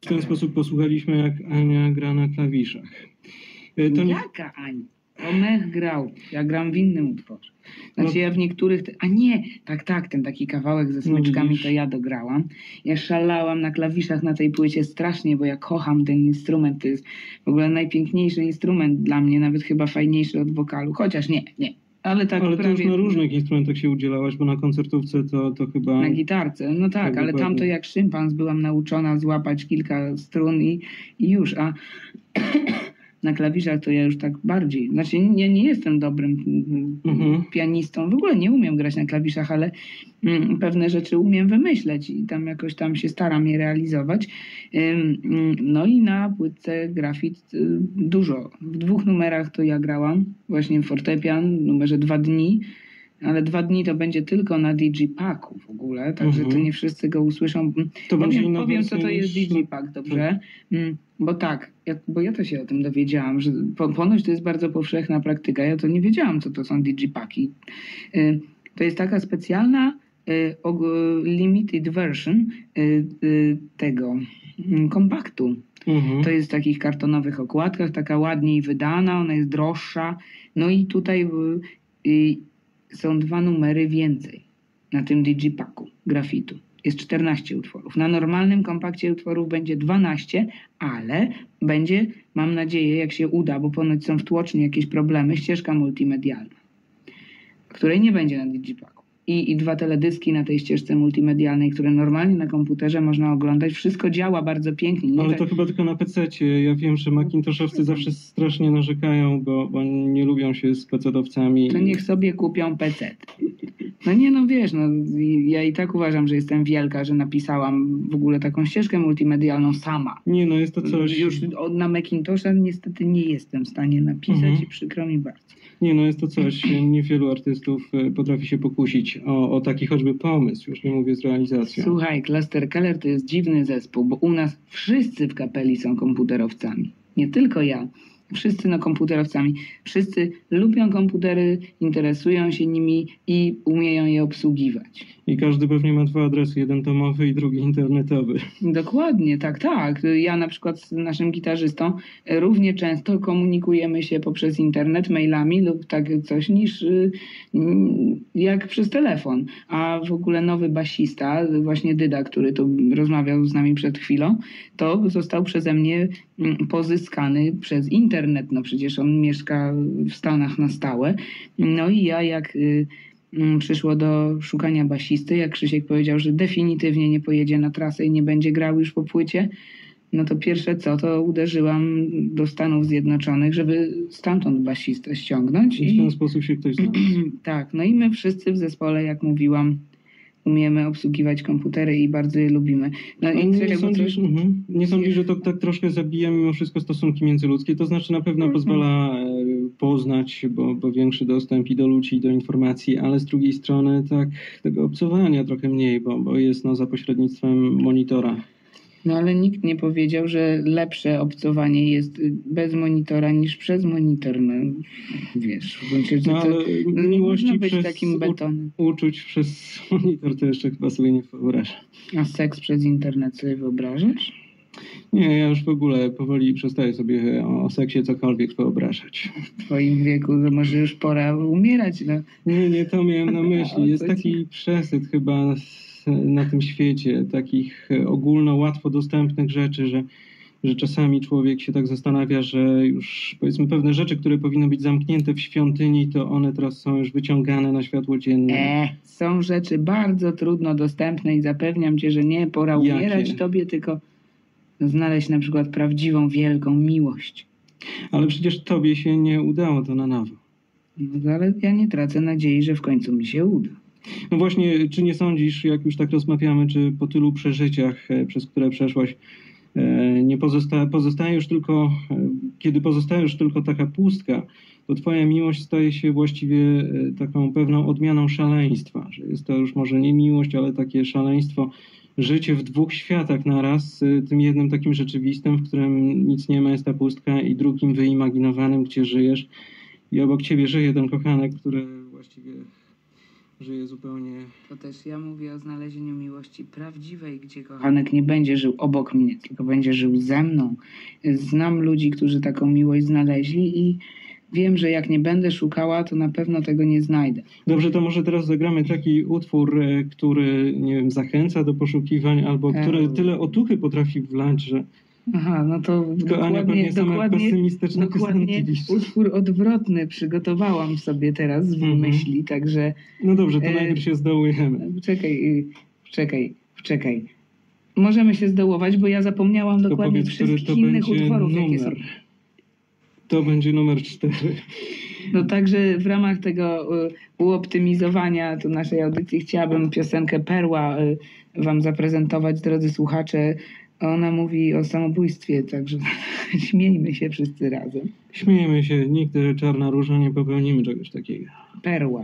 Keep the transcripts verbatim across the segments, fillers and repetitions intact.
ten sposób posłuchaliśmy, jak Ania gra na klawiszach. To nie... Jaka Ania? Omech grał. Ja gram w innym utworze. Znaczy no. ja w niektórych... A nie, tak, tak, ten taki kawałek ze smyczkami no to ja dograłam. Ja szalałam na klawiszach na tej płycie strasznie, bo ja kocham ten instrument. To jest w ogóle najpiękniejszy instrument dla mnie, nawet chyba fajniejszy od wokalu. Chociaż nie, nie. Ale, tak ale prawie... to już na różnych instrumentach się udzielałaś, bo na koncertówce to, to chyba... Na gitarce, no tak, ale tam to jak szympans byłam nauczona złapać kilka strun i, i już, a na klawiszach to ja już tak bardziej, znaczy ja nie jestem dobrym mhm. pianistą, w ogóle nie umiem grać na klawiszach, ale mm, pewne rzeczy umiem wymyśleć i tam jakoś tam się staram je realizować. Ym, no i na płytce grafit y, dużo. W dwóch numerach to ja grałam, właśnie fortepian, w numerze Dwa dni, ale dwa dni to będzie tylko na Digipacku w ogóle, także mhm. to nie wszyscy go usłyszą. To będzie powiem, powiem co to jest Digipack, dobrze? Hmm. Bo tak, ja, bo ja to się o tym dowiedziałam, że po, ponoć to jest bardzo powszechna praktyka. Ja to nie wiedziałam, co to są Digipacki. Y, to jest taka specjalna y, og, limited version y, y, tego y, kompaktu. Mhm. To jest w takich kartonowych okładkach, taka ładniej wydana, ona jest droższa. No i tutaj y, y, są dwa numery więcej na tym Digipacku grafitu. Jest czternaście utworów. Na normalnym kompakcie utworów będzie dwanaście, ale będzie, mam nadzieję, jak się uda, bo ponoć są w tłoczni jakieś problemy, ścieżka multimedialna, której nie będzie na Digipacku. I, I dwa teledyski na tej ścieżce multimedialnej, które normalnie na komputerze można oglądać. Wszystko działa bardzo pięknie. Nie ale tak... to chyba tylko na pececie. Ja wiem, że Macintoshowcy zawsze strasznie narzekają, bo, bo nie lubią się z pecetowcami. To niech sobie kupią pecet. No nie, no wiesz, no ja i tak uważam, że jestem wielka, że napisałam w ogóle taką ścieżkę multimedialną sama. Nie, no jest to coś... Już od, na Macintosha niestety nie jestem w stanie napisać mhm. i przykro mi bardzo. Nie, no jest to coś, niewielu artystów potrafi się pokusić o, o taki choćby pomysł, już nie mówię z realizacją. Słuchaj, Cluster Keller to jest dziwny zespół, bo u nas wszyscy w kapeli są komputerowcami. Nie tylko ja. Wszyscy no komputerowcami. Wszyscy lubią komputery, interesują się nimi i umieją je obsługiwać. I każdy pewnie ma dwa adresy, jeden domowy i drugi internetowy. Dokładnie, tak, tak. Ja na przykład z naszym gitarzystą równie często komunikujemy się poprzez internet, mailami lub tak coś niż jak przez telefon. A w ogóle nowy basista, właśnie Dyda, który tu rozmawiał z nami przed chwilą, to został przeze mnie pozyskany przez internet. No przecież on mieszka w Stanach na stałe. No i ja jak... przyszło do szukania basisty, jak Krzysiek powiedział, że definitywnie nie pojedzie na trasę i nie będzie grał już po płycie, no to pierwsze co, to uderzyłam do Stanów Zjednoczonych, żeby stamtąd basistę ściągnąć. I w ten sposób się ktoś znalazł. Tak, no i my wszyscy w zespole, jak mówiłam, umiemy obsługiwać komputery i bardzo je lubimy. No i nie, sądzisz, coś... uh-huh. nie sądzisz, że to tak troszkę zabija mimo wszystko stosunki międzyludzkie? To znaczy na pewno uh-huh. pozwala poznać, bo, bo większy dostęp i do ludzi, i do informacji, ale z drugiej strony tak tego obcowania trochę mniej, bo, bo jest no, za pośrednictwem monitora. No ale nikt nie powiedział, że lepsze obcowanie jest bez monitora niż przez monitor. No wiesz, w gruncie rzeczy no, ale to miłości być przez takim betonem. U, uczuć przez monitor to jeszcze chyba sobie nie wyobrażam. A seks przez internet sobie wyobrażasz? Nie, ja już w ogóle powoli przestaję sobie o, o seksie cokolwiek wyobrażać. W twoim wieku to może już pora umierać. No. Nie, nie, to miałem na myśli. Jest taki przesyt chyba na tym świecie, takich ogólno łatwo dostępnych rzeczy, że, że czasami człowiek się tak zastanawia, że już powiedzmy pewne rzeczy, które powinny być zamknięte w świątyni, to one teraz są już wyciągane na światło dzienne. E, są rzeczy bardzo trudno dostępne i zapewniam cię, że nie pora umierać Jakie? tobie, tylko znaleźć na przykład prawdziwą, wielką miłość. Ale przecież tobie się nie udało to na nowo. No ale ja nie tracę nadziei, że w końcu mi się uda. No właśnie, czy nie sądzisz, jak już tak rozmawiamy, czy po tylu przeżyciach, przez które przeszłaś, nie pozosta pozostaje już tylko, kiedy pozostaje już tylko taka pustka, to twoja miłość staje się właściwie taką pewną odmianą szaleństwa, że jest to już może nie miłość, ale takie szaleństwo, życie w dwóch światach naraz, tym jednym takim rzeczywistym, w którym nic nie ma, jest ta pustka, i drugim wyimaginowanym, gdzie żyjesz i obok ciebie żyje ten kochanek, który właściwie żyje zupełnie... To też ja mówię o znalezieniu miłości prawdziwej, gdzie kochanek nie będzie żył obok mnie, tylko będzie żył ze mną. Znam ludzi, którzy taką miłość znaleźli i wiem, że jak nie będę szukała, to na pewno tego nie znajdę. Dobrze, to może teraz zagramy taki utwór, e, który, nie wiem, zachęca do poszukiwań, albo który Eee. tyle otuchy potrafi wlać, że... Aha, no to Tylko Ania dokładnie, pewnie same dokładnie, pesymistyczne dokładnie piosenki liczy. utwór odwrotny przygotowałam sobie teraz z Mhm. myśli, także... No dobrze, to E, najpierw się zdołujemy. Czekaj, y, czekaj, czekaj. Możemy się zdołować, bo ja zapomniałam Tylko dokładnie powiedz, który wszystkich to innych będzie utworów, jakie są. numer. To będzie numer cztery. No także w ramach tego y, uoptymizowania tu naszej audycji chciałabym piosenkę Perła y, wam zaprezentować, drodzy słuchacze. Ona mówi o samobójstwie, także śmiejmy się wszyscy razem. Śmiejemy się, nigdy czarna róża nie popełnimy czegoś takiego. Perła.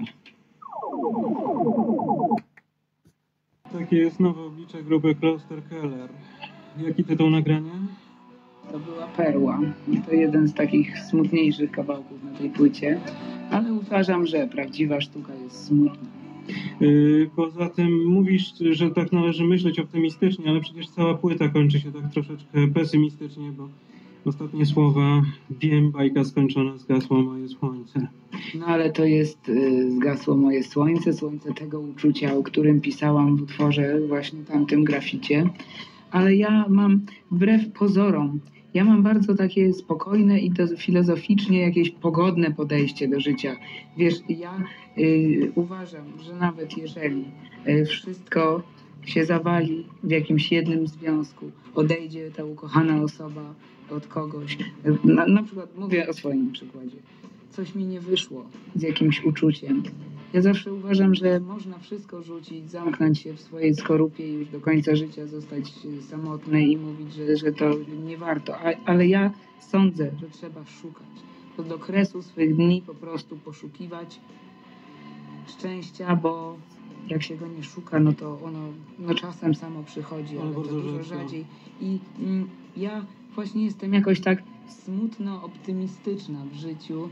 Takie jest nowe oblicze grupy Kloster Keller. Jaki tytuł nagrania? To była Perła. To jeden z takich smutniejszych kawałków na tej płycie, ale uważam, że prawdziwa sztuka jest smutna. Yy, poza tym mówisz, że tak należy myśleć optymistycznie, ale przecież cała płyta kończy się tak troszeczkę pesymistycznie, bo ostatnie słowa: wiem, bajka skończona, zgasło moje słońce. No ale to jest y, zgasło moje słońce, słońce tego uczucia, o którym pisałam w utworze właśnie tamtym graficie. Ale ja mam, wbrew pozorom, ja mam bardzo takie spokojne i to filozoficznie jakieś pogodne podejście do życia. Wiesz, ja y, uważam, że nawet jeżeli y, wszystko się zawali w jakimś jednym związku, odejdzie ta ukochana osoba od kogoś, y, na, na przykład mówię o swoim przykładzie, coś mi nie wyszło z jakimś uczuciem. Ja zawsze uważam, że można wszystko rzucić, zamknąć się w swojej skorupie i już do końca życia zostać samotny i mówić, że, że to nie warto. A, ale ja sądzę, że trzeba szukać. To do kresu swych dni po prostu poszukiwać szczęścia, bo jak się go nie szuka, no to ono no czasem samo przychodzi, ale to dużo rzadziej. I mm, ja właśnie jestem jakoś tak smutno optymistyczna w życiu.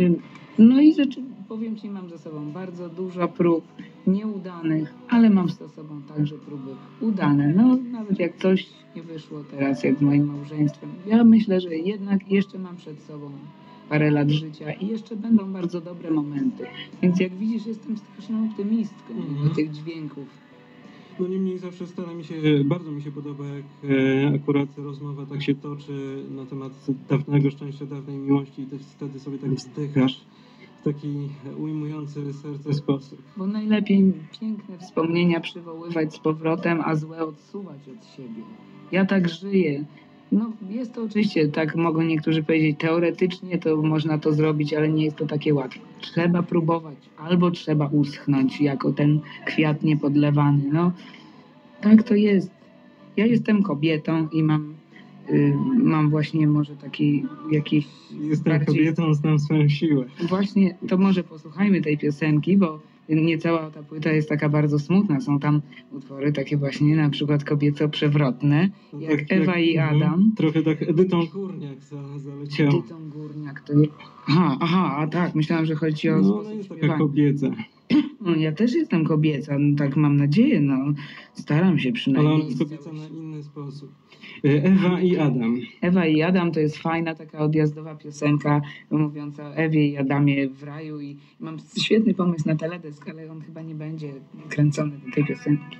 No i rzeczy, powiem Ci, mam za sobą bardzo dużo prób nieudanych, ale mam za sobą także próby udane. No nawet jak coś nie wyszło teraz, jak z moim małżeństwem. Ja myślę, że jednak jeszcze mam przed sobą parę lat życia i jeszcze będą bardzo dobre momenty. Więc jak widzisz, jestem straszną optymistką mm-hmm. do tych dźwięków. No niemniej zawsze stara mi się, bardzo mi się podoba, jak e, akurat rozmowa tak się toczy na temat dawnego szczęścia, dawnej miłości i ty wtedy sobie tak wzdychasz w taki ujmujący serce sposób. Bo najlepiej piękne wspomnienia przywoływać z powrotem, a złe odsuwać od siebie. Ja tak żyję. No jest to oczywiście, tak mogą niektórzy powiedzieć, teoretycznie to można to zrobić, ale nie jest to takie łatwe. Trzeba próbować, albo trzeba uschnąć jako ten kwiat niepodlewany. No tak to jest. Ja jestem kobietą i mam, y, mam właśnie może taki jakiś... Jestem bardziej... kobietą, znam swoją siłę. Właśnie, to może posłuchajmy tej piosenki, bo nie cała ta płyta jest taka bardzo smutna. Są tam utwory takie właśnie na przykład kobieco-przewrotne, No jak tak, Ewa jak, i Adam. Trochę tak Edytą Górniak za, zaleciała. Edytą Górniak to jest... Aha, aha, a tak, myślałam, że chodzi o no, sposób ona jest taka śpiewania. kobieca. No, ja też jestem kobieca, no, tak mam nadzieję, no staram się przynajmniej. Ale ona jest kobieca na inny sposób. Ewa i Adam. Ewa i Adam to jest fajna taka odjazdowa piosenka mówiąca o Ewie i Adamie w raju i mam świetny pomysł na teledysk, ale on chyba nie będzie kręcony do tej piosenki.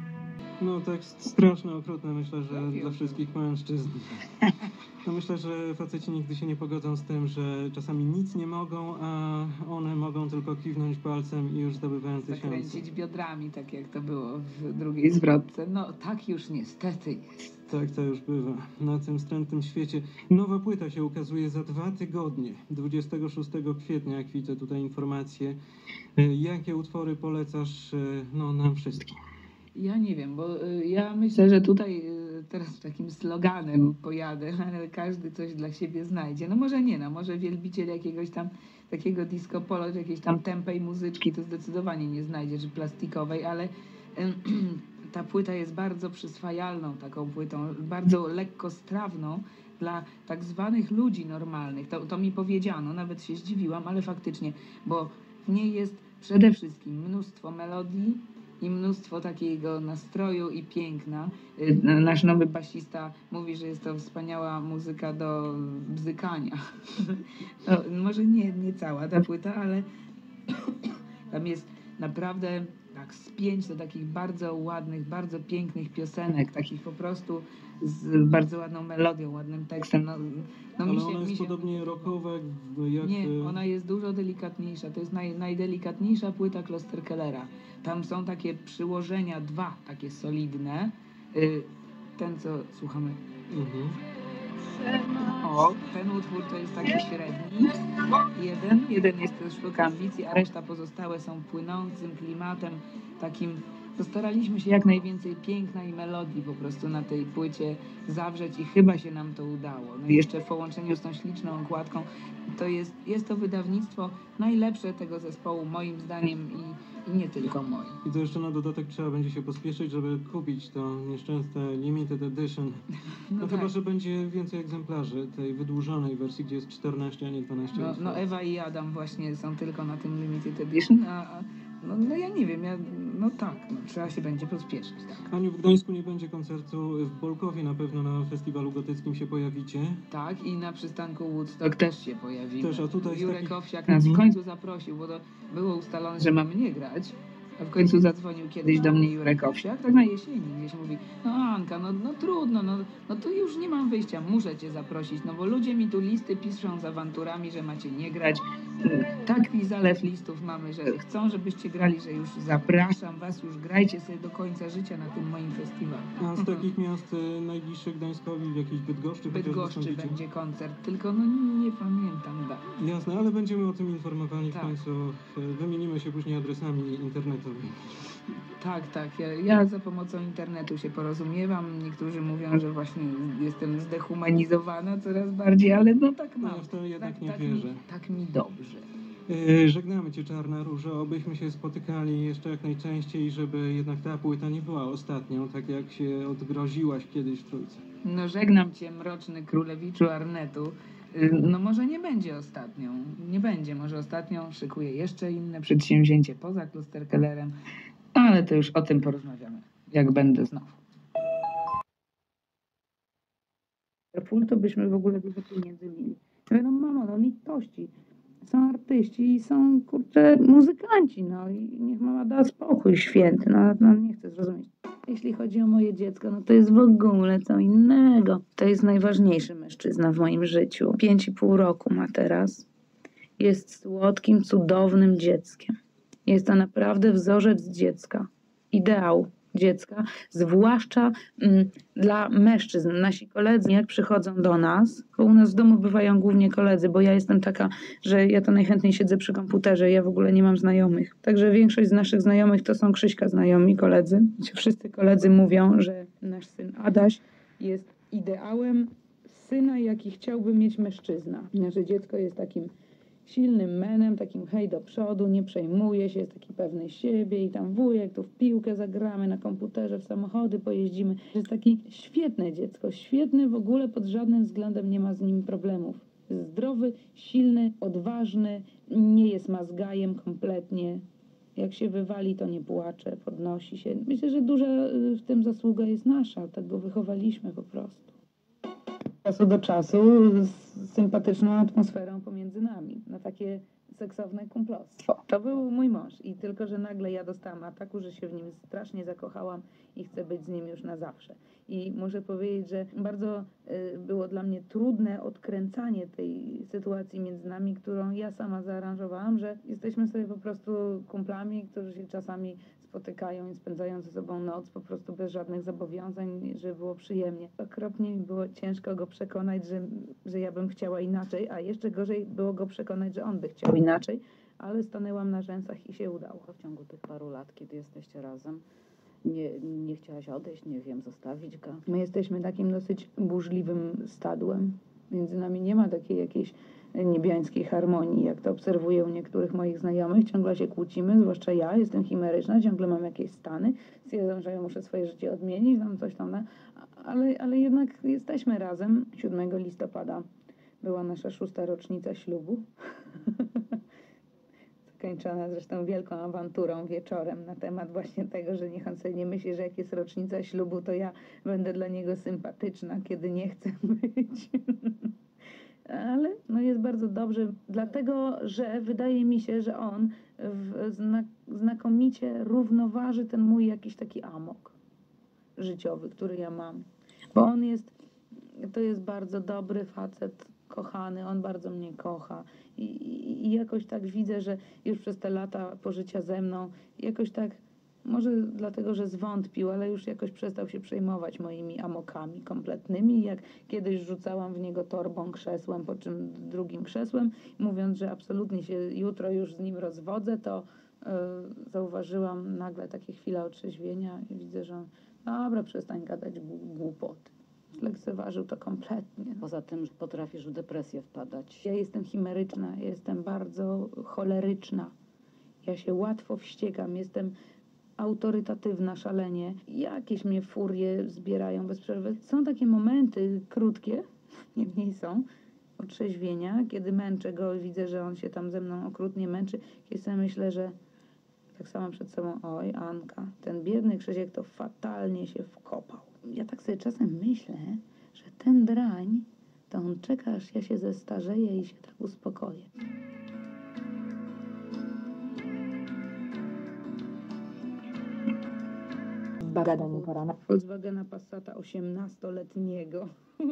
No tekst straszny, okrutny, myślę, że dla wszystkich mężczyzn. No myślę, że faceci nigdy się nie pogodzą z tym, że czasami nic nie mogą, a one mogą tylko kiwnąć palcem i już zdobywają tysiące. Zakręcić biodrami, tak jak to było w drugiej zwrotce. No tak już niestety jest. Tak to już bywa na tym wstrętnym świecie. Nowa płyta się ukazuje za dwa tygodnie, dwudziestego szóstego kwietnia, jak widzę tutaj informacje. Jakie utwory polecasz no, nam wszystkim? Ja nie wiem, bo y, ja myślę, że tutaj y, teraz takim sloganem pojadę, ale każdy coś dla siebie znajdzie. No może nie, no może wielbiciel jakiegoś tam takiego disco polo, czy jakiejś tam tępej muzyczki to zdecydowanie nie znajdzie, czy plastikowej, ale y, ta płyta jest bardzo przyswajalną taką płytą, bardzo lekkostrawną dla tak zwanych ludzi normalnych. To, to mi powiedziano, nawet się zdziwiłam, ale faktycznie, bo w niej jest przede wszystkim mnóstwo melodii i mnóstwo takiego nastroju i piękna. Nasz nowy basista mówi, że jest to wspaniała muzyka do bzykania. No, może nie, nie cała ta płyta, ale tam jest naprawdę tak z pięć do takich bardzo ładnych, bardzo pięknych piosenek, takich po prostu z bardzo ładną melodią, ładnym tekstem. No, no Ale mi się, ona jest mi się... podobnie rockowa jak... Nie, ona jest dużo delikatniejsza. To jest naj, najdelikatniejsza płyta Klosterkellera. Tam są takie przyłożenia, dwa takie solidne. Y, ten, co słuchamy. Mhm. O, ten utwór to jest taki średni. Jeden, jeden jest to sztuka ambicji, a reszta pozostałe są płynącym klimatem, takim... Postaraliśmy się jak najwięcej piękna i melodii po prostu na tej płycie zawrzeć i chyba się nam to udało. No i jeszcze w połączeniu z tą śliczną okładką, to jest, jest to wydawnictwo najlepsze tego zespołu moim zdaniem i, i nie tylko moim. I to jeszcze na dodatek trzeba będzie się pospieszyć, żeby kupić to nieszczęsne limited edition. No, No no tak. chyba, że będzie więcej egzemplarzy tej wydłużonej wersji, gdzie jest czternaście, a nie dwanaście. No, no Ewa i Adam właśnie są tylko na tym limited edition, a, a no, no ja nie wiem, ja, no tak, no, trzeba się będzie pospieszyć. Tak. Aniu, w Gdańsku nie będzie koncertu, w Bolkowie na pewno na festiwalu gotyckim się pojawicie. Tak, i na przystanku Woodstock też się pojawimy. Też, a tutaj jest Jurek taki- Owsiak nas w Mhm. końcu zaprosił, bo to było ustalone, że mamy nie grać. A w końcu zadzwonił kiedyś do mnie Jurek Owsiak, tak na jesieni gdzieś mówi, no Anka, no, no trudno, no, no to już nie mam wyjścia, muszę cię zaprosić, no bo ludzie mi tu listy piszą z awanturami, że macie nie grać. Taki zalew listów mamy, że chcą, żebyście grali, że już zapraszam was, już grajcie sobie do końca życia na tym moim festiwalu. A z takich miast y, najbliższych Gdańskowi, w jakiejś Bydgoszczy? W chociaż Bydgoszczy wystąpicie? będzie koncert, tylko no nie pamiętam daty. Jasne, ale będziemy o tym informowani Tak. w końcu. y, Wymienimy się później adresami internetowymi. Tak, tak. Ja, ja za pomocą internetu się porozumiewam. Niektórzy mówią, że właśnie jestem zdehumanizowana coraz bardziej, ale no tak No mam. ja w to jednak tak, nie tak wierzę. Mi, tak mi dobrze. Y, Żegnamy Cię, Czarna Różo, obyśmy się spotykali jeszcze jak najczęściej, żeby jednak ta płyta nie była ostatnią, tak jak się odgroziłaś kiedyś w Trójce. No żegnam cię, mroczny królewiczu Arnetu. Y, No może nie będzie ostatnią. Nie będzie. Może ostatnią szykuję jeszcze inne przedsięwzięcie poza Klosterkellerem. Ale to już o tym porozmawiamy, jak będę znowu. Pól to byśmy w ogóle dużo pieniędzy mieli. No mamo, no litości. Są artyści i są, kurczę, muzykanci, no i niech mama da spokój święty, no, no nie chcę zrozumieć. Jeśli chodzi o moje dziecko, no to jest w ogóle co innego. To jest najważniejszy mężczyzna w moim życiu. Pięć i pół roku ma teraz. Jest słodkim, cudownym dzieckiem. Jest to naprawdę wzorzec dziecka. Ideał dziecka, zwłaszcza mm, dla mężczyzn. Nasi koledzy, jak przychodzą do nas, bo u nas w domu bywają głównie koledzy, bo ja jestem taka, że ja to najchętniej siedzę przy komputerze, ja w ogóle nie mam znajomych. Także większość z naszych znajomych to są Krzyśka znajomi, koledzy. Wszyscy koledzy mówią, że nasz syn Adaś jest ideałem syna, jaki chciałby mieć mężczyzna. Nasze dziecko jest takim silnym menem, takim hej do przodu, nie przejmuje się, jest taki pewny siebie i tam wujek, tu w piłkę zagramy, na komputerze, w samochody pojeździmy. Jest takie świetne dziecko, świetny, w ogóle pod żadnym względem nie ma z nim problemów. Zdrowy, silny, odważny, nie jest mazgajem kompletnie. Jak się wywali, to nie płacze, podnosi się. Myślę, że duża w tym zasługa jest nasza, tak go wychowaliśmy po prostu. Z czasu do czasu z sympatyczną atmosferą pomiędzy nami, na takie seksowne kumplostwo. To był mój mąż i tylko, że nagle ja dostałam ataku, że się w nim strasznie zakochałam i chcę być z nim już na zawsze. I muszę powiedzieć, że bardzo y, było dla mnie trudne odkręcanie tej sytuacji między nami, którą ja sama zaaranżowałam, że jesteśmy sobie po prostu kumplami, którzy się czasami spotykają i spędzają ze sobą noc po prostu bez żadnych zobowiązań, żeby było przyjemnie. Okropnie mi było ciężko go przekonać, że, że ja bym chciała inaczej, a jeszcze gorzej było go przekonać, że on by chciał inaczej, ale stanęłam na rzęsach i się udało. W ciągu tych paru lat, kiedy jesteście razem, nie, nie chciałaś odejść, nie wiem, zostawić go? My jesteśmy takim dosyć burzliwym stadłem. Między nami nie ma takiej jakiejś niebiańskiej harmonii, jak to obserwuję u niektórych moich znajomych. Ciągle się kłócimy, zwłaszcza ja, jestem chimeryczna, ciągle mam jakieś stany, stwierdzam, że ja muszę swoje życie odmienić, tam coś tam, ale, ale jednak jesteśmy razem. siódmego listopada była nasza szósta rocznica ślubu. skończona zresztą wielką awanturą wieczorem na temat właśnie tego, że niech on sobie nie myśli, że jak jest rocznica ślubu, to ja będę dla niego sympatyczna, kiedy nie chcę być. Ale no jest bardzo dobrze, dlatego że wydaje mi się, że on w znak znakomicie równoważy ten mój jakiś taki amok życiowy, który ja mam. Bo on jest, to jest bardzo dobry facet, kochany, on bardzo mnie kocha. I, i, I jakoś tak widzę, że już przez te lata pożycia ze mną, jakoś tak, może dlatego, że zwątpił, ale już jakoś przestał się przejmować moimi amokami kompletnymi. Jak kiedyś rzucałam w niego torbą, krzesłem, po czym drugim krzesłem, mówiąc, że absolutnie się jutro już z nim rozwodzę, to yy, zauważyłam nagle takie chwile otrzeźwienia i widzę, że on, dobra, przestań gadać głupoty. Lekceważył to kompletnie. Poza tym potrafisz w depresję wpadać. Ja jestem chimeryczna, ja jestem bardzo choleryczna. Ja się łatwo wściekam, jestem autorytatywna szalenie. Jakieś mnie furie zbierają bez przerwy. Są takie momenty krótkie, niemniej są, otrzeźwienia, kiedy męczę go, widzę, że on się tam ze mną okrutnie męczy, kiedy sobie myślę, że tak samo przed sobą, oj Anka, ten biedny Krzysiek to fatalnie się wkopał. Ja tak sobie czasem myślę, że ten drań, to on czeka, aż ja się zestarzeję i się tak uspokoję. Gadanie pora na... Volkswagena Passata osiemnastoletniego,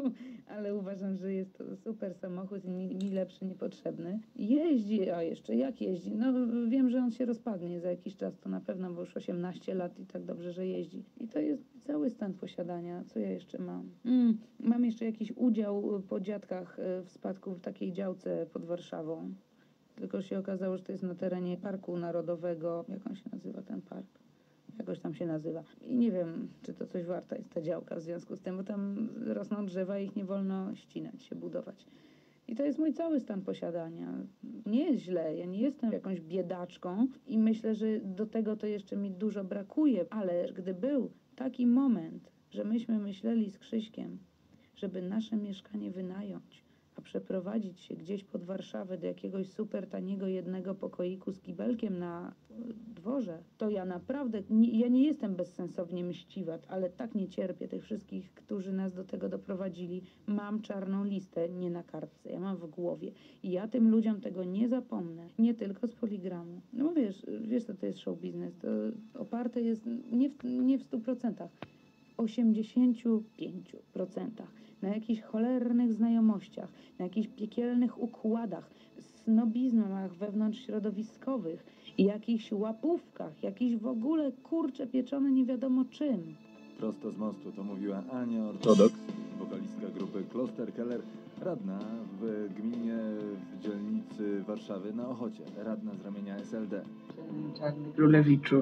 ale uważam, że jest to super samochód i mi, mi lepszy niepotrzebny. Jeździ, a jeszcze jak jeździ? No wiem, że on się rozpadnie za jakiś czas, to na pewno, bo już osiemnaście lat i tak dobrze, że jeździ. I to jest cały stan posiadania. Co ja jeszcze mam? Mm, mam jeszcze jakiś udział po dziadkach w spadku w takiej działce pod Warszawą. Tylko się okazało, że to jest na terenie Parku Narodowego. Jak on się nazywa, ten park? Jakoś tam się nazywa. I nie wiem, czy to coś warta jest ta działka w związku z tym, bo tam rosną drzewa i ich nie wolno ścinać, się budować. I to jest mój cały stan posiadania. Nie jest źle, ja nie jestem jakąś biedaczką i myślę, że do tego to jeszcze mi dużo brakuje, ale gdy był taki moment, że myśmy myśleli z Krzyśkiem, żeby nasze mieszkanie wynająć, a przeprowadzić się gdzieś pod Warszawę do jakiegoś super taniego jednego pokoiku z kibelkiem na dworze, to ja naprawdę, nie, ja nie jestem bezsensownie mściwa, ale tak nie cierpię tych wszystkich, którzy nas do tego doprowadzili. Mam czarną listę, nie na kartce, ja mam w głowie. I ja tym ludziom tego nie zapomnę, nie tylko z Poligramu. No bo wiesz, wiesz co to jest show biznes, to oparte jest nie w, nie w stu procentach, w osiemdziesięciu pięciu procentach. Na jakichś cholernych znajomościach, na jakichś piekielnych układach, snobizmach wewnątrzśrodowiskowych i jakichś łapówkach, jakichś w ogóle kurcze pieczone nie wiadomo czym. Prosto z mostu to mówiła Ania Ortodoks, wokalistka grupy Kloster Keller, radna w gminie w dzielnicy Warszawy na Ochocie, radna z ramienia S L D. Czarny Królewiczu.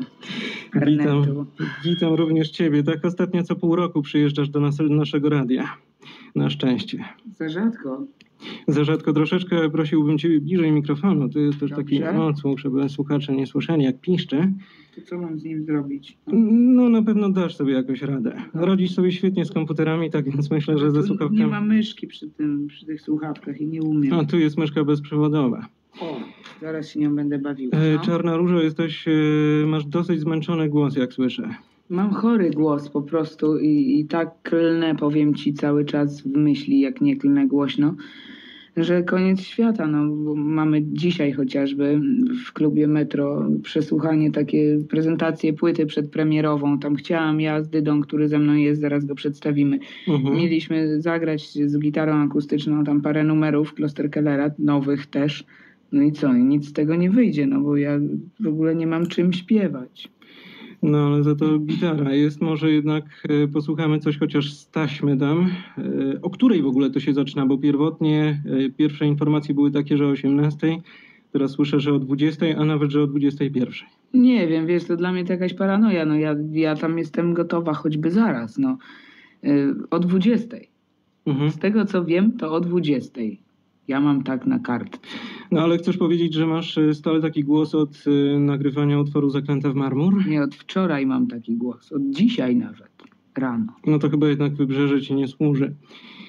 Witam, witam również Ciebie. Tak ostatnio co pół roku przyjeżdżasz do nas, naszego radia. Na szczęście. Za rzadko. Za rzadko troszeczkę prosiłbym Ciebie bliżej mikrofonu. To jest też Dobrze. taki odsłuch, żeby słuchacze nie słyszeli, jak piszczę. To co mam z nim zrobić? No na pewno dasz sobie jakoś radę. Radzisz sobie świetnie z komputerami, tak więc myślę, że ze Tu słuchawkami... nie ma myszki przy, tym, przy tych słuchawkach i nie umiem. A tu jest myszka bezprzewodowa. O, zaraz się nią będę bawiła. E, No. Czarna Różo, jesteś, e, masz dosyć zmęczony głos, jak słyszę. Mam chory głos po prostu i, i tak klnę, powiem ci cały czas w myśli, jak nie klnę głośno, że koniec świata. No, bo mamy dzisiaj chociażby w klubie Metro przesłuchanie, takie prezentacje płyty przedpremierową. Tam chciałam ja z Dydą, który ze mną jest, zaraz go przedstawimy. Mhm. Mieliśmy zagrać z gitarą akustyczną tam parę numerów Kloster Kellera, nowych też. No i co? Nic z tego nie wyjdzie, no bo ja w ogóle nie mam czym śpiewać. No ale za to gitara jest. Może jednak e, posłuchamy coś chociaż z taśmy tam. E, o której w ogóle to się zaczyna? Bo pierwotnie e, pierwsze informacje były takie, że o osiemnastej. Teraz słyszę, że o dwudziestej, a nawet, że o dwudziestej pierwszej. Nie wiem, wiesz, to dla mnie to jakaś paranoja. No ja, ja tam jestem gotowa choćby zaraz, no. Yy, o dwudziestej. Mhm. Z tego co wiem, to o dwudziestej. Ja mam tak na kartce. No ale chcesz powiedzieć, że masz e, stale taki głos od e, nagrywania utworu Zaklęta w marmur? Nie od wczoraj mam taki głos, od dzisiaj nawet, rano. No to chyba jednak Wybrzeże ci nie służy.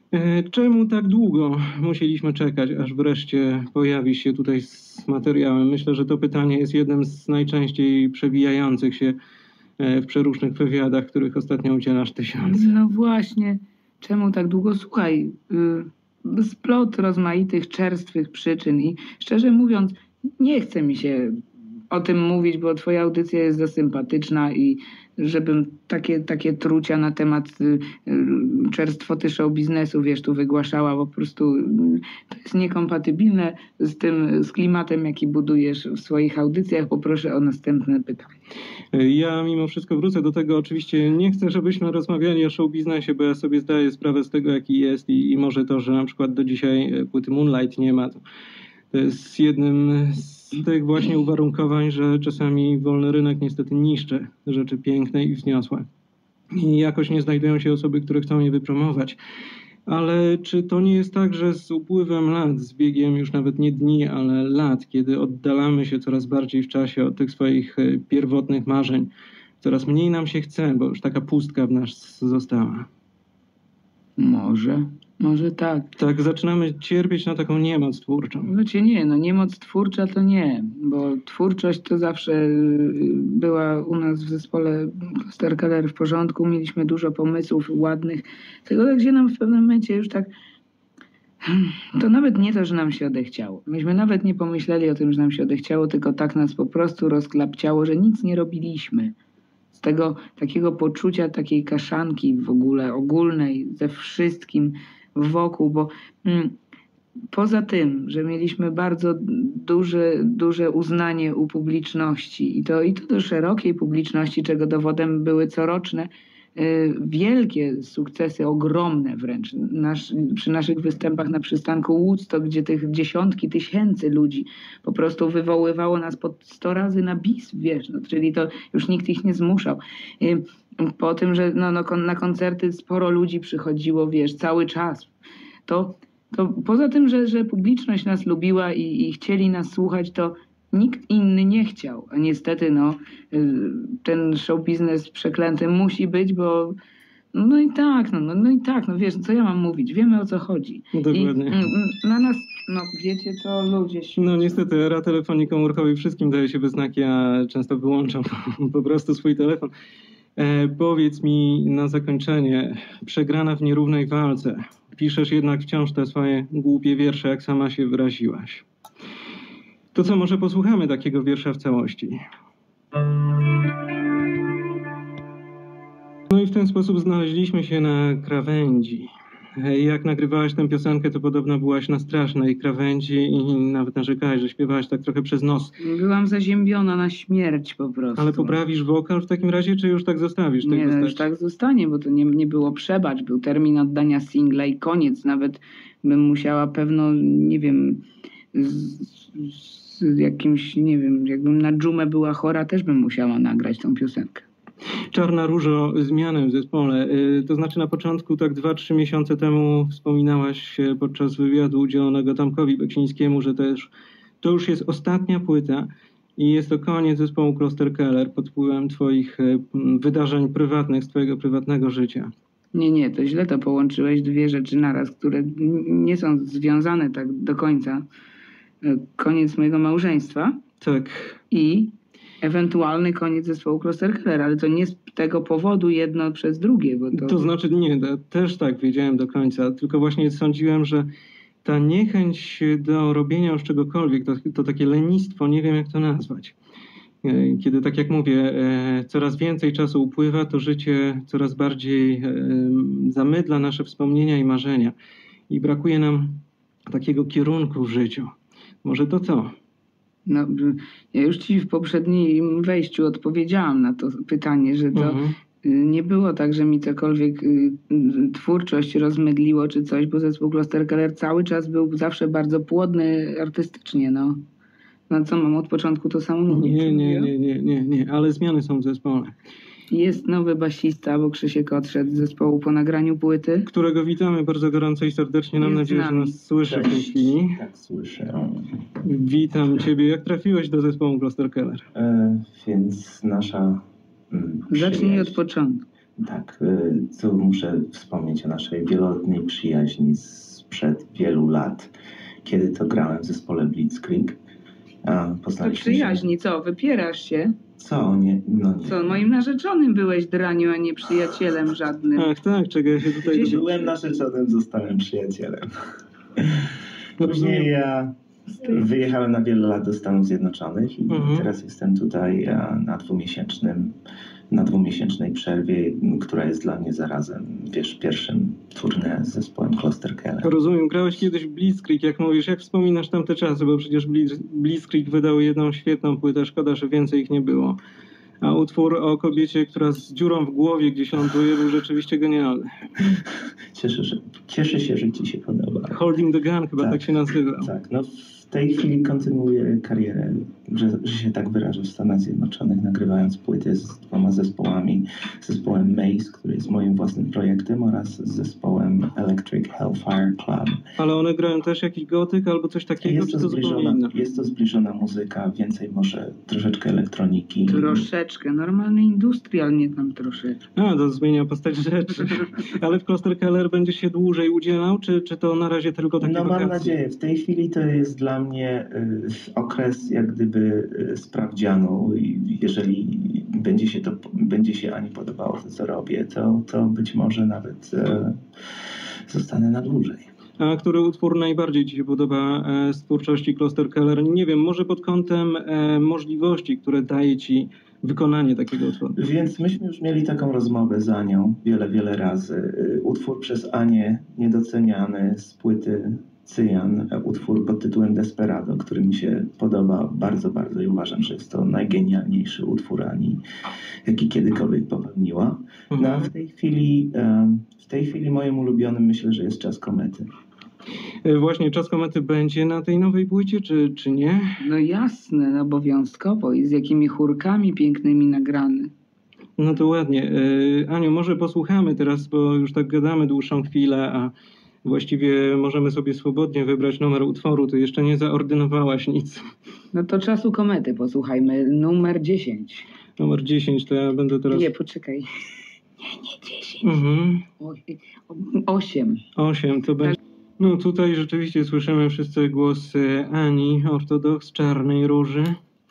E, Czemu tak długo musieliśmy czekać, aż wreszcie pojawisz się tutaj z materiałem? Myślę, że to pytanie jest jednym z najczęściej przewijających się e, w przeróżnych wywiadach, których ostatnio udzielasz tysiące. No właśnie, czemu tak długo? Słuchaj, y, splot rozmaitych, czerstwych przyczyn i szczerze mówiąc, nie chce mi się o tym mówić, bo twoja audycja jest za sympatyczna i żebym takie, takie trucia na temat y, y, czerstwoty show biznesu, wiesz, tu wygłaszała, po prostu y, to jest niekompatybilne z tym, z klimatem, jaki budujesz w swoich audycjach. Poproszę o następne pytanie. Ja mimo wszystko wrócę do tego. Oczywiście nie chcę, żebyśmy rozmawiali o show biznesie, bo ja sobie zdaję sprawę z tego, jaki jest i, i może to, że na przykład do dzisiaj płyty Moonlight nie ma, to, to jest jednym z tych właśnie uwarunkowań, że czasami wolny rynek niestety niszczy rzeczy piękne i wzniosłe. I jakoś nie znajdują się osoby, które chcą je wypromować. Ale czy to nie jest tak, że z upływem lat, z biegiem już nawet nie dni, ale lat, kiedy oddalamy się coraz bardziej w czasie od tych swoich e, pierwotnych marzeń, coraz mniej nam się chce, bo już taka pustka w nas została? Może, może tak. Tak, zaczynamy cierpieć na taką niemoc twórczą. Znaczy nie, no niemoc twórcza to nie, bo twórczość to zawsze y, była u nas w zespole Kloster Keller w porządku, mieliśmy dużo pomysłów ładnych, tylko tak gdzie nam w pewnym momencie już tak, to nawet nie to, że nam się odechciało. Myśmy nawet nie pomyśleli o tym, że nam się odechciało, tylko tak nas po prostu rozklapciało, że nic nie robiliśmy. Z tego takiego poczucia takiej kaszanki w ogóle ogólnej ze wszystkim wokół, bo mm, poza tym, że mieliśmy bardzo duże, duże uznanie u publiczności i to, i to do szerokiej publiczności, czego dowodem były coroczne y, wielkie sukcesy, ogromne wręcz, nasz, przy naszych występach na przystanku Woodstock, gdzie tych dziesiątki tysięcy ludzi po prostu wywoływało nas po sto razy na bis, wiesz, no, czyli to już nikt ich nie zmuszał. Y, po tym, że no, no, na koncerty sporo ludzi przychodziło, wiesz, cały czas, to to poza tym, że, że publiczność nas lubiła i, i chcieli nas słuchać, to nikt inny nie chciał. A niestety, no, ten show biznes przeklęty musi być, bo no i tak, no, no, no i tak, no wiesz, co ja mam mówić? Wiemy, o co chodzi. Dokładnie. I na nas, no wiecie co, ludzie się... No niestety, era telefonii komórkowej wszystkim daje się we znaki, a często wyłączam po prostu swój telefon. E, powiedz mi na zakończenie, przegrana w nierównej walce. Piszesz jednak wciąż te swoje głupie wiersze, jak sama się wyraziłaś. To co, może posłuchamy takiego wiersza w całości? No i w ten sposób znaleźliśmy się na krawędzi. Jak nagrywałaś tę piosenkę, to podobno byłaś na strasznej krawędzi i nawet narzekałaś, że śpiewałaś tak trochę przez nos. Byłam zaziębiona na śmierć po prostu. Ale poprawisz wokal w takim razie, czy już tak zostawisz? Nie, no już tak zostanie, bo to nie, nie było przebacz. Był termin oddania singla i koniec. Nawet bym musiała pewno, nie wiem, z, z jakimś, nie wiem, jakbym na dżumę była chora, też bym musiała nagrać tą piosenkę. Czarna Różo, zmiany w zespole. To znaczy na początku, tak dwa, trzy miesiące temu wspominałaś podczas wywiadu udzielonego Tomkowi Beksińskiemu, że też to już jest ostatnia płyta i jest to koniec zespołu Kloster Keller pod wpływem twoich wydarzeń prywatnych, z twojego prywatnego życia. Nie, nie, to źle to połączyłeś, dwie rzeczy naraz, które nie są związane tak do końca. Koniec mojego małżeństwa. Tak. I ewentualny koniec zespołu Kloster Keller, ale to nie z tego powodu jedno przez drugie. Bo to... to znaczy nie, też tak wiedziałem do końca, tylko właśnie sądziłem, że ta niechęć do robienia już czegokolwiek, to, to takie lenistwo, nie wiem jak to nazwać. Kiedy, tak jak mówię, coraz więcej czasu upływa, to życie coraz bardziej zamydla nasze wspomnienia i marzenia. I brakuje nam takiego kierunku w życiu. Może to co? No, ja już ci w poprzednim wejściu odpowiedziałam na to pytanie, że to mhm. nie było tak, że mi cokolwiek twórczość rozmydliło czy coś, bo zespół Kloster Keller cały czas był zawsze bardzo płodny artystycznie, no. No co, mam od początku to samo mówić? Nie, nie, nie, nie, nie, nie, ale zmiany są w zespole. Jest nowy basista, bo Krzysiek odszedł z zespołu po nagraniu płyty. Którego witamy bardzo gorąco i serdecznie. Mam nadzieję, że nas słyszy w tej chwili. Tak, słyszę. Witam ciebie. Jak trafiłeś do zespołu Kloster Keller? E, więc nasza... Mm, Zacznij od początku. Tak, y, tu muszę wspomnieć o naszej wieloletniej przyjaźni sprzed wielu lat, kiedy to grałem w zespole Blitzkrieg. A, To poznaliśmy przyjaźni, co? Wypierasz się? Się... Co? Nie, no nie. Co, moim narzeczonym byłeś, draniu, a nie przyjacielem żadnym. Ach tak, czego ja się tutaj... Gdzieś- Byłem narzeczonym, zostałem przyjacielem. No, Później ja wyjechałem na wiele lat do Stanów Zjednoczonych i Mhm. teraz jestem tutaj a, na dwumiesięcznym, na dwumiesięcznej przerwie, która jest dla mnie zarazem, wiesz, pierwszym tournée z zespołem Kloster Keller. Rozumiem, grałeś kiedyś w Blitzkrieg, jak mówisz, jak wspominasz tamte czasy, bo przecież Blitz, Blitzkrieg wydał jedną świetną płytę, szkoda, że więcej ich nie było. A utwór o kobiecie, która z dziurą w głowie gdzieś ląduje, był rzeczywiście genialny. Cieszę, że, cieszę się, że ci się podoba. Holding the Gun chyba tak, Tak. się nazywa. Tak, no w tej chwili kontynuuję karierę, że, że się tak wyrażę, w Stanach Zjednoczonych, nagrywając płyty z dwoma zespołami. Zespołem Maze, który jest moim własnym projektem, oraz z zespołem Electric Hellfire Club. Ale one grają też jakiś gotyk albo coś takiego, Jest czy to, to zupełnie zbliżona, inne? jest to zbliżona muzyka, więcej może troszeczkę elektroniki. Troszeczkę, normalny industrial, nie tam troszeczkę. A, to zmienia postać rzeczy. Ale w Kloster Keller będziesz się dłużej udzielał, czy, czy to na razie tylko takie No mam wakacje? nadzieję. W tej chwili to jest dla mnie y, okres jak gdyby y, sprawdzianu i jeżeli będzie się to, będzie się Ani podobało to, co robię, to, to być może nawet y, zostanę na dłużej. A który utwór najbardziej ci się podoba e, z twórczości Kloster Keller? Nie wiem, może pod kątem e, możliwości, które daje ci wykonanie takiego utworu. Więc myśmy już mieli taką rozmowę z Anią wiele, wiele razy. Y, Utwór przez Anię niedoceniany z płyty Cyjan, utwór pod tytułem Desperado, który mi się podoba bardzo, bardzo i uważam, że jest to najgenialniejszy utwór Ani, jaki kiedykolwiek popełniła. No a w tej chwili, em, w tej chwili moim ulubionym myślę, że jest Czas komety. E, Właśnie Czas komety będzie na tej nowej płycie, czy, czy nie? No jasne, no obowiązkowo i z jakimi chórkami pięknymi nagrany. No to ładnie. E, Aniu, może posłuchamy teraz, bo już tak gadamy dłuższą chwilę, a właściwie możemy sobie swobodnie wybrać numer utworu. Ty jeszcze nie zaordynowałaś nic. No to Czasu komety posłuchajmy, numer dziesięć. Numer dziesięć, to ja będę teraz... Nie, poczekaj. Nie, nie dziesięć. Mhm. O, osiem. osiem to będzie. No tutaj rzeczywiście słyszymy wszyscy głos e, Ani, ortodoks Czarnej Róży.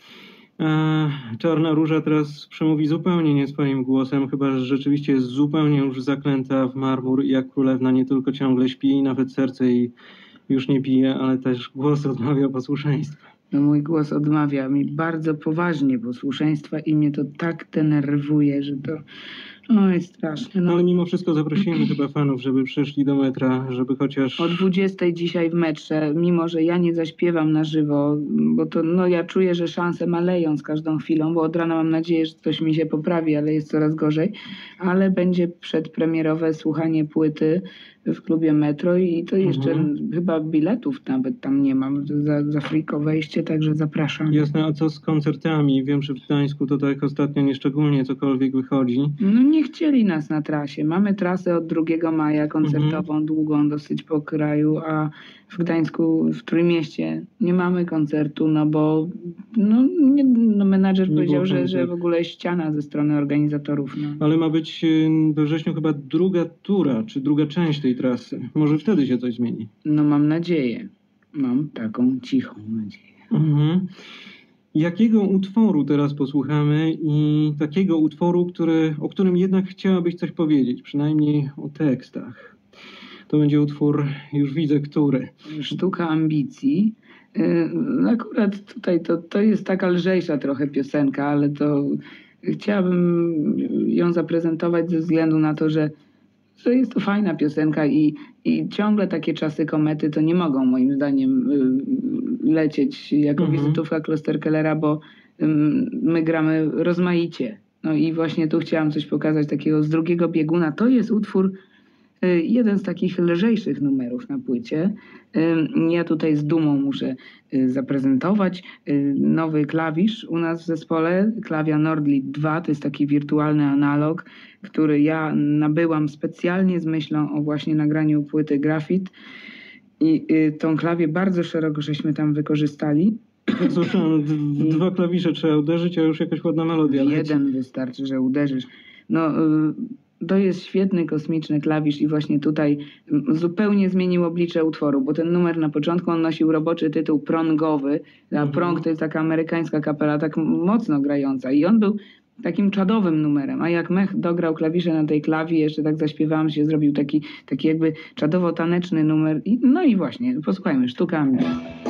A Czarna Róża teraz przemówi zupełnie nie swoim głosem, chyba że rzeczywiście jest zupełnie już zaklęta w marmur i jak królewna nie tylko ciągle śpi, nawet serce jej już nie bije, ale też głos odmawia posłuszeństwa. No mój głos odmawia mi bardzo poważnie posłuszeństwa i mnie to tak denerwuje, że to... Oj, straszne. No No. ale mimo wszystko zaprosimy chyba fanów, żeby przyszli do metra, żeby chociaż... O dwudziestej dzisiaj w metrze, mimo że ja nie zaśpiewam na żywo, bo to no ja czuję, że szanse maleją z każdą chwilą, bo od rana mam nadzieję, że coś mi się poprawi, ale jest coraz gorzej. Ale będzie przedpremierowe słuchanie płyty w klubie Metro i to jeszcze Mhm. chyba biletów nawet tam nie mam za, za friko wejście, także zapraszam. Jasne, a co z koncertami? Wiem, że w Gdańsku to tak ostatnio nieszczególnie cokolwiek wychodzi. No nie chcieli nas na trasie. Mamy trasę od drugiego maja koncertową, Mhm. długą dosyć po kraju, a w Gdańsku, w Trójmieście nie mamy koncertu, no bo no, nie, no menadżer Nie powiedział, było że, chętnych. że w ogóle ściana ze strony organizatorów. No. Ale ma być y, we wrześniu chyba druga tura, czy druga część tej trasy. Może wtedy się coś zmieni. no mam nadzieję. Mam taką cichą nadzieję. Mhm. Jakiego utworu teraz posłuchamy i takiego utworu, który, o którym jednak chciałabyś coś powiedzieć, przynajmniej o tekstach. To będzie utwór, już widzę, który. Sztuka ambicji. Yy, Akurat tutaj to, to jest taka lżejsza trochę piosenka, ale to chciałabym ją zaprezentować ze względu na to, że, że jest to fajna piosenka i, i ciągle takie Czasy komety to nie mogą moim zdaniem yy, lecieć jako Mhm. wizytówka Kloster Kellera, bo yy, my gramy rozmaicie. No i właśnie tu chciałam coś pokazać takiego z drugiego bieguna. To jest utwór, y, jeden z takich lżejszych numerów na płycie. Y, Ja tutaj z dumą muszę y, zaprezentować y, nowy klawisz u nas w zespole, klawia Nordlit dwa. To jest taki wirtualny analog, który ja nabyłam specjalnie z myślą o właśnie nagraniu płyty Graphit. I y, tą klawię bardzo szeroko żeśmy tam wykorzystali. Jak słyszałem, d- w dwa klawisze trzeba uderzyć, a już jakaś ładna melodia leci. Jeden wystarczy, że uderzysz. No, y, to jest świetny kosmiczny klawisz i właśnie tutaj zupełnie zmienił oblicze utworu, bo ten numer na początku on nosił roboczy tytuł prongowy, a Mhm. prong to jest taka amerykańska kapela, tak mocno grająca i on był takim czadowym numerem, a jak Mech dograł klawisze na tej klawi, jeszcze tak zaśpiewałam się, zrobił taki, taki jakby czadowo-taneczny numer i, no i właśnie, posłuchajmy, Sztuka Miłosna.